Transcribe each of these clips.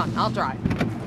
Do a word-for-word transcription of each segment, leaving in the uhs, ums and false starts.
on, I'll drive.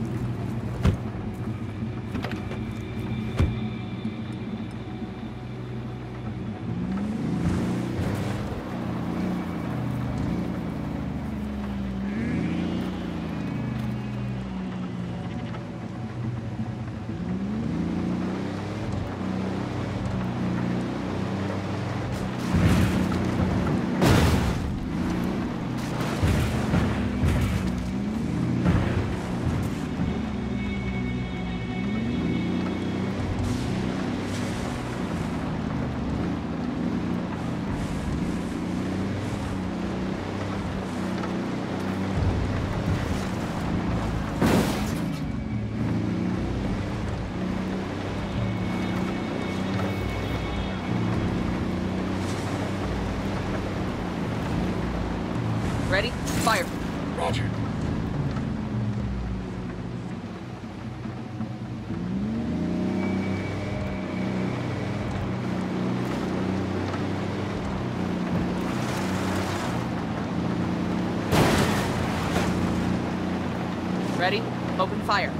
Ready? Fire. Roger. Ready? Open fire.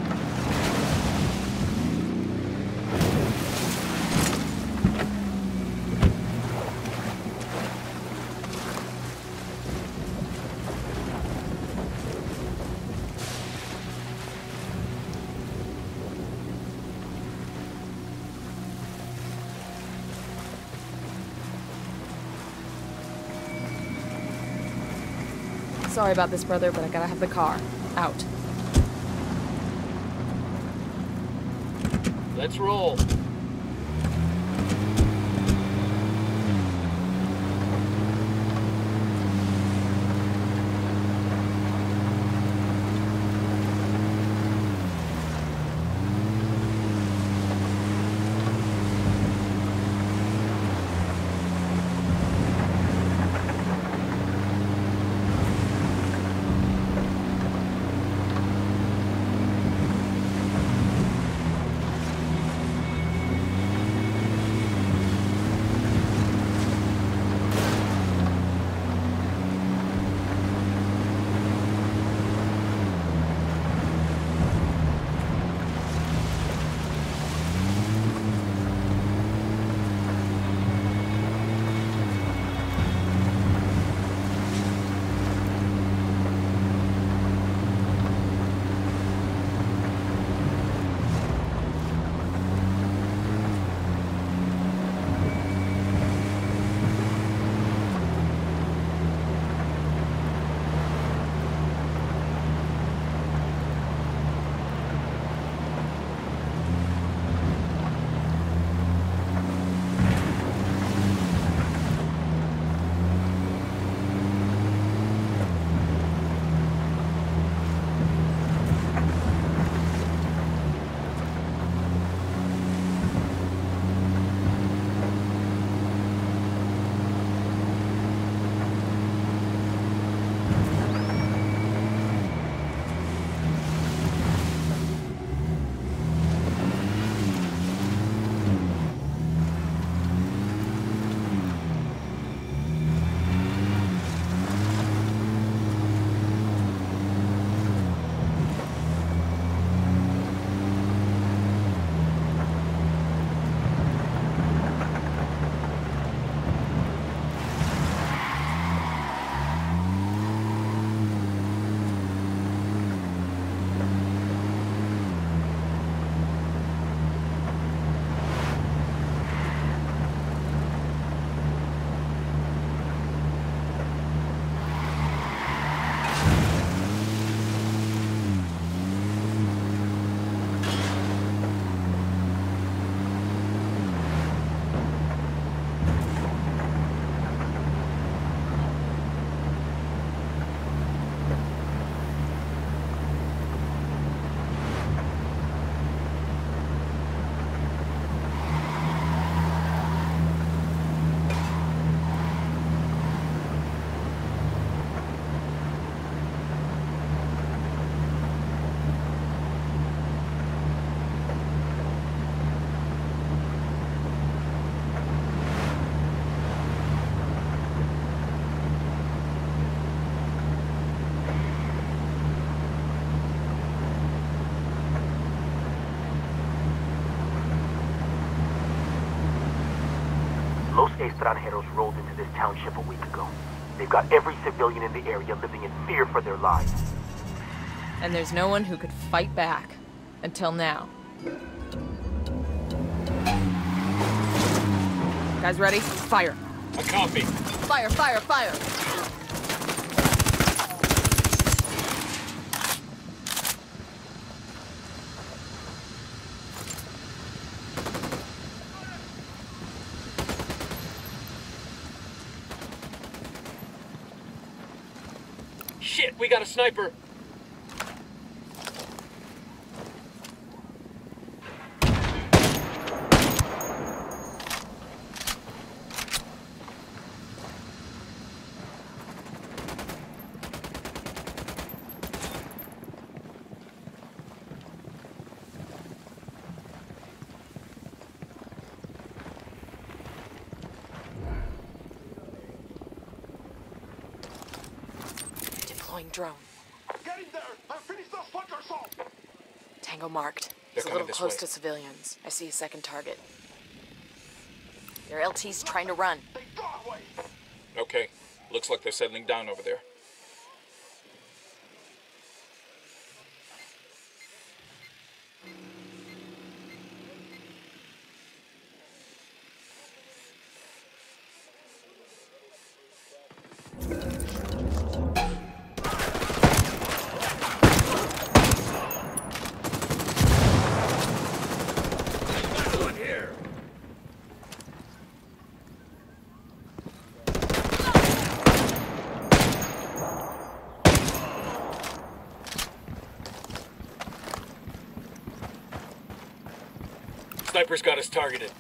Sorry about this, brother, but I gotta have the car. Out. Let's roll. extranjeros rolled into this township a week ago. They've got every civilian in the area living in fear for their lives. And there's no one who could fight back. Until now. Guys ready? Fire. A copy. Fire, fire, fire! Shit, we got a sniper. Drone. Get in there and finish those fuckers off! Tango marked. They're He's a coming little this close way. to civilians. I see a second target. Their L T's trying to run. They got away! Okay, looks like they're settling down over there. Sniper's got us targeted.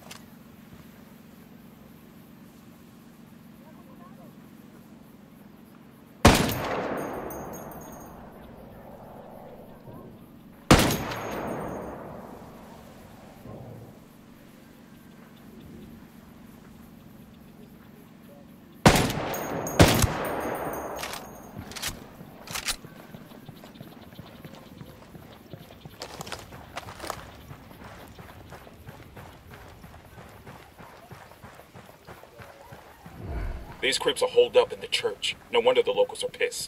These creeps are holed up in the church. No wonder the locals are pissed.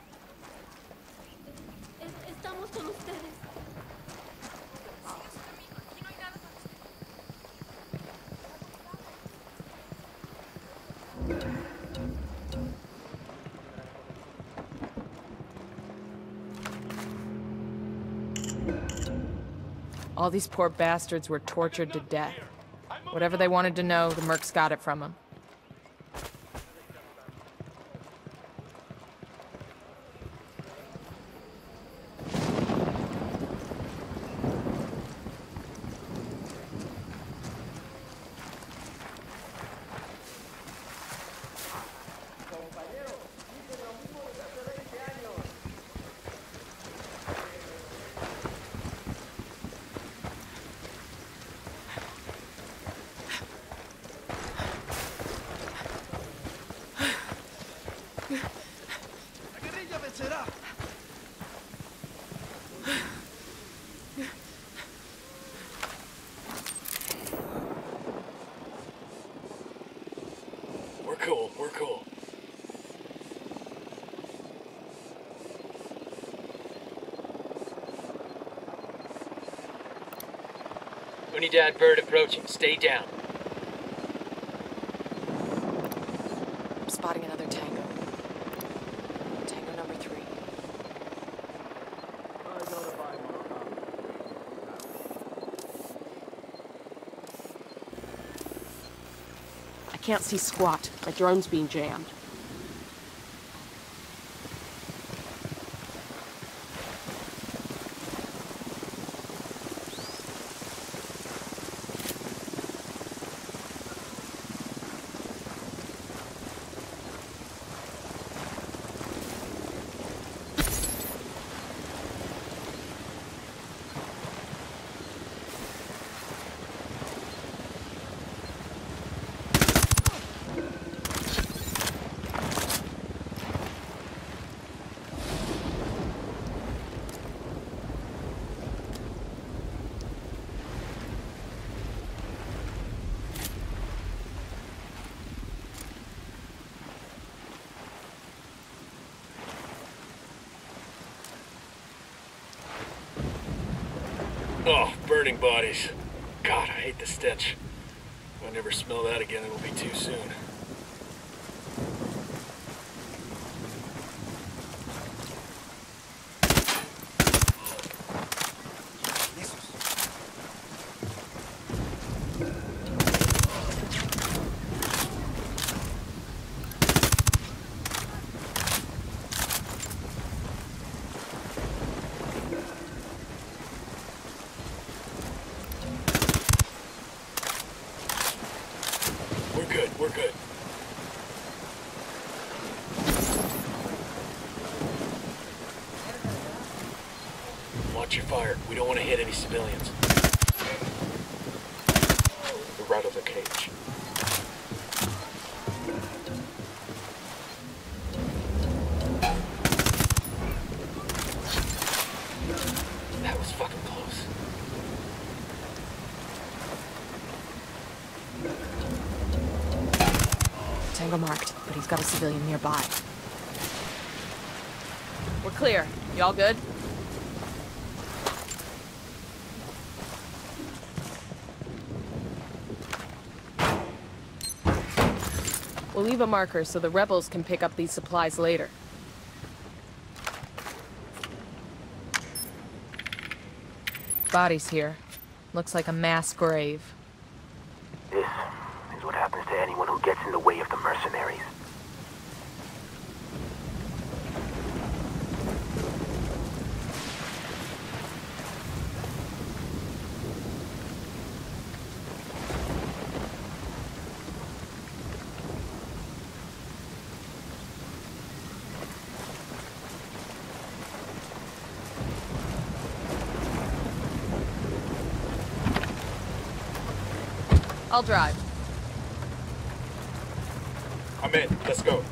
Estamos con ustedes. All these poor bastards were tortured to death. Whatever they wanted to know, the mercs got it from them. We're cool, we're cool. Unidad bird approaching. Stay down. I'm spotting another tango. Tango number three. I can't see squat. My drone's being jammed. Oh, burning bodies. God, I hate the stench. If I never smell that again, it'll be too soon. We're good, we're good. Watch your fire. We don't want to hit any civilians. They're right of the cage. That was fucking close. Tango marked, but he's got a civilian nearby. We're clear. Y'all good? We'll leave a marker so the rebels can pick up these supplies later. Bodies here. Looks like a mass grave. This is what happens to anyone who gets in the way of the mercenaries. I'll drive. I'm in. Let's go.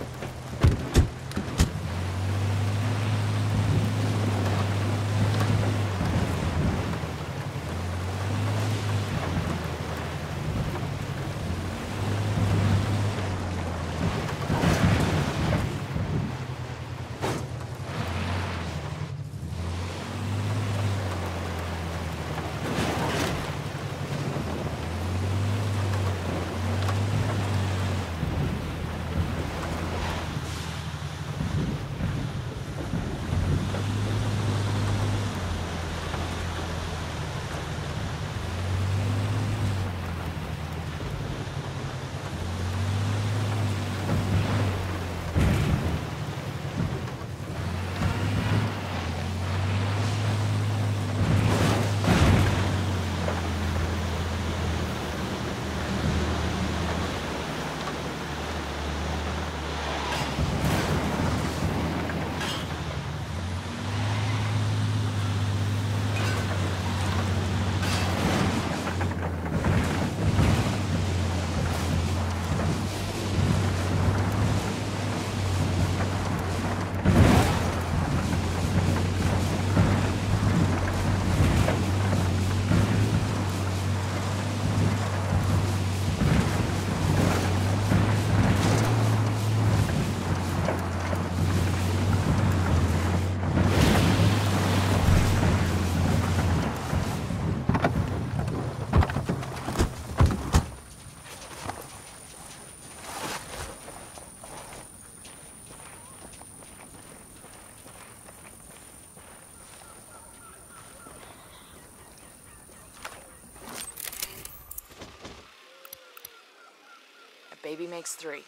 Baby makes three.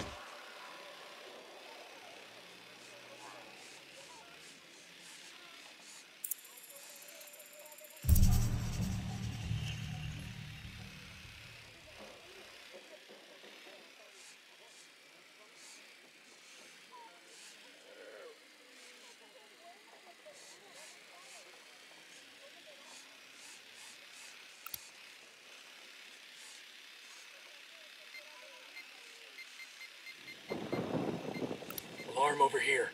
Alarm over here.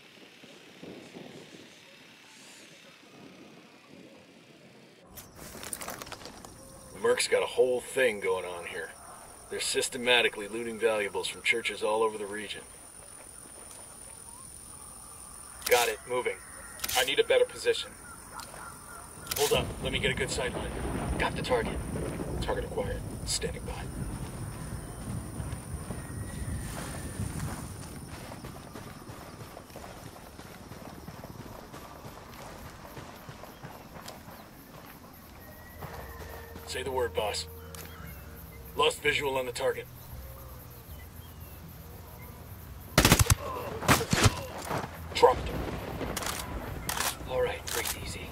Merc's got a whole thing going on here. They're systematically looting valuables from churches all over the region. Got it. Moving. I need a better position. Hold up. Let me get a good sight line. Got the target. Target acquired. Standing by. Say the word, boss. Lost visual on the target. Dropped him. All right, breathe easy.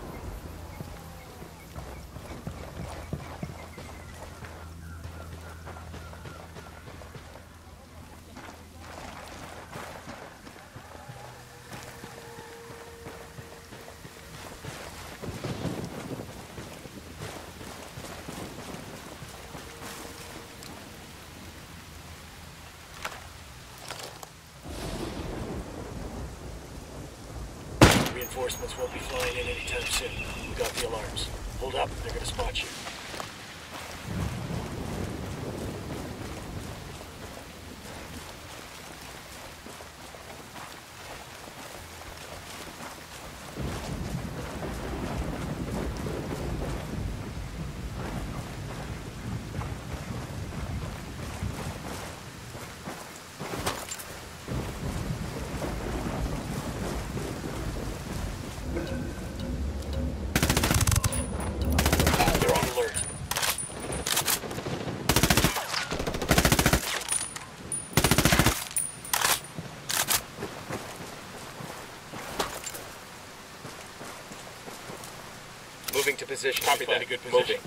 Reinforcements won't be flying in anytime soon. We got the alarms. Hold up, they're gonna spot you. Moving to position. Copy that. A good position. Moving.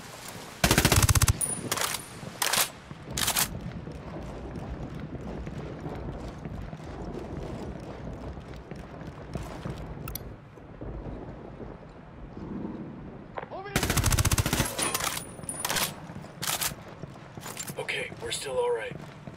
Okay, we're still all right.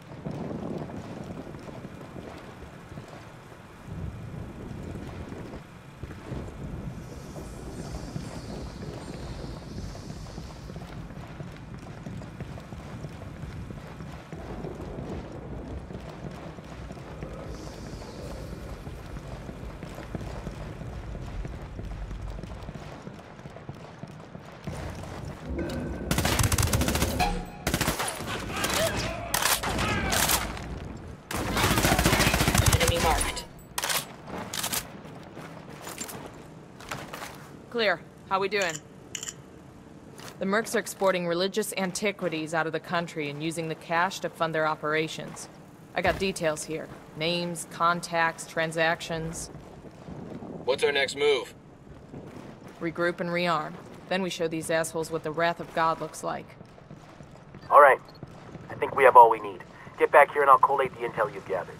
Clear. How we doing? The mercs are exporting religious antiquities out of the country and using the cash to fund their operations. I got details here. Names, contacts, transactions. What's our next move? Regroup and rearm. Then we show these assholes what the wrath of God looks like. All right. I think we have all we need. Get back here and I'll collate the intel you've gathered.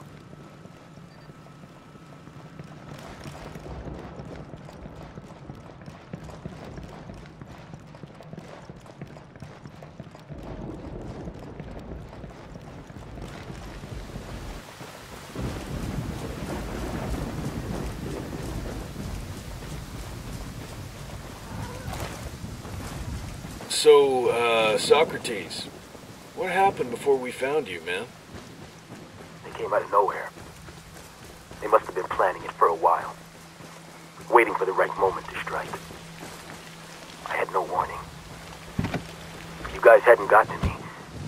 So, uh, Socrates, what happened before we found you, man? They came out of nowhere. They must have been planning it for a while. Waiting for the right moment to strike. I had no warning. If you guys hadn't got to me,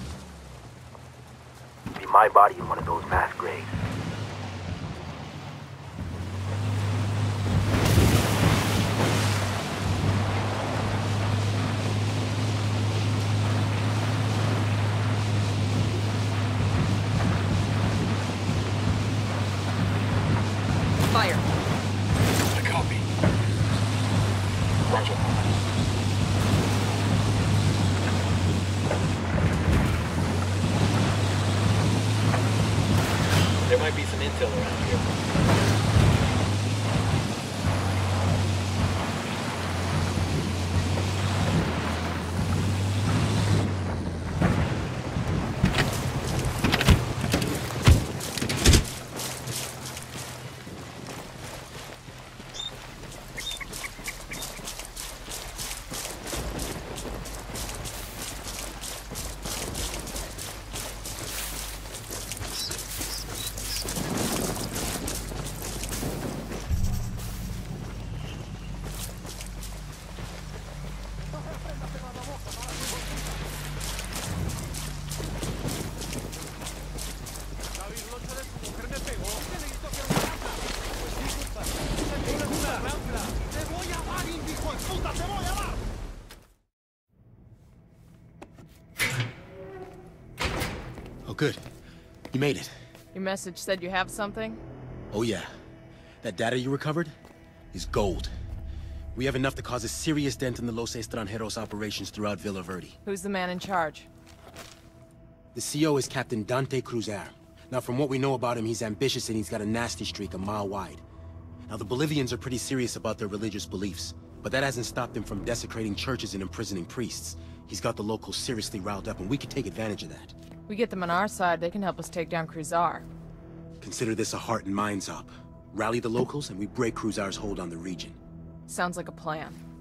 it'd be my body in one of those mass graves. Fire. I copy. Roger. There might be some intel around here. good. You made it. Your message said you have something? Oh yeah. That data you recovered is gold. We have enough to cause a serious dent in the Los Estranjeros operations throughout Villa Verde. Who's the man in charge? The C O is Captain Dante Cruzar. Now, from what we know about him, he's ambitious and he's got a nasty streak a mile wide. Now, the Bolivians are pretty serious about their religious beliefs, but that hasn't stopped him from desecrating churches and imprisoning priests. He's got the locals seriously riled up, and we could take advantage of that. We get them on our side, they can help us take down Cruzar. Consider this a heart and minds up. Rally the locals, and we break Cruzar's hold on the region. Sounds like a plan.